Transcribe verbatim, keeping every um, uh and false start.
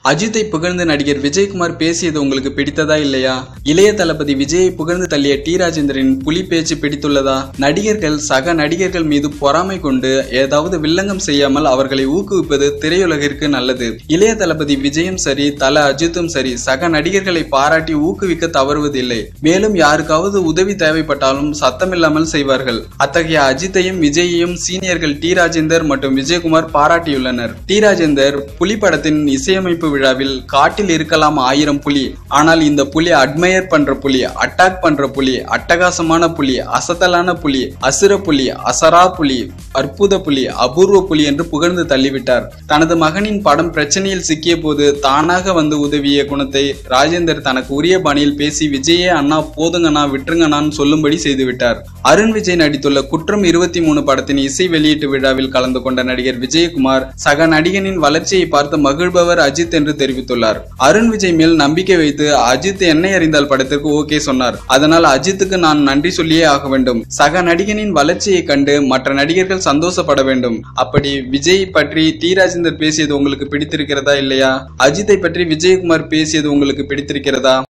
அஜித்தை புகழ்ந்து நடிகர் விஜயகுமார் பேசியது உங்களுக்கு பிடித்ததா இல்லையா? இளைய தளபதி விஜயை புகழ்ந்து தள்ளிய டி ராஜேந்தரின் புலி பேச்சு பிடித்துள்ளதா? நடிகர்கள் சக நடிகர்கள் மீது பொறாமை கொண்டு ஏதாவது வில்லங்கம் செய்யாமல் அவர்களை ஊக்குவிப்பது திரையுலகிற்கு நல்லது. இளைய தளபதி விஜயும் சரி, தல அஜித்தும் சரி, சக நடிகர்களை பாராட்டி ஊக்குவிக்க தவறுவதில்லை. மேலும் யாருக்காவது உதவி தேவைப்பட்டாலும் சத்தமில்லாமல் செய்வார்கள். அத்தகைய அஜித்தையும் விஜயையும் சீனியர்கள் டி ராஜேந்தர் மற்றும் விஜயகுமார் பாராட்டியுள்ளனர். டி ராஜேந்தர் புலி படத்தின் இசையமைப்பு விழாவில் காட்டில் இருக்கலாம் ஆயிரம் புலி, ஆனால் இந்த புலி அட்மையர் பண்ற புலி, அட்டாக் பண்ற புலி, அட்டகாசமான புலி, அசத்தலான புலி, அசுர புலி, அசரா புலி, அற்புத புலி, அபூர்வ புலி என்று புகழ்ந்து தள்ளிவிட்டார். தனது மகனின் படம் பிரச்சனையில் சிக்கிய போது தானாக வந்து உதவிய குணத்தை ராஜேந்தர் தனக்கு உரிய பாணியில் பேசி விஜயே அண்ணா போதுங்கண்ணா விட்டுருங்கண்ணான்னு சொல்லும்படி செய்துவிட்டார். அருண் விஜய் நடித்துள்ள குற்றம் இருபத்தி மூணு படத்தின் இசை வெளியீட்டு விழாவில் கலந்து கொண்ட நடிகர் விஜயகுமார் சக நடிகனின் வளர்ச்சியை பார்த்து மகிழ்பவர் அஜித் என்று தெரிவித்துள்ளார். அருண் விஜய் மேல் நம்பிக்கை வைத்து அஜித் என்னை அறிந்தால் படத்திற்கு ஓகே சொன்னார். அதனால் அஜித்துக்கு நான் நன்றி சொல்லியே ஆக வேண்டும். சக நடிகனின் வளர்ச்சியை கண்டு மற்ற நடிகர்கள் சந்தோஷப்பட வேண்டும். அப்படி விஜய் பற்றி டி ராஜேந்தர் பேசியது உங்களுக்கு பிடித்திருக்கிறதா இல்லையா? அஜித்தை பற்றி விஜயகுமார் பேசியது உங்களுக்கு பிடித்திருக்கிறதா?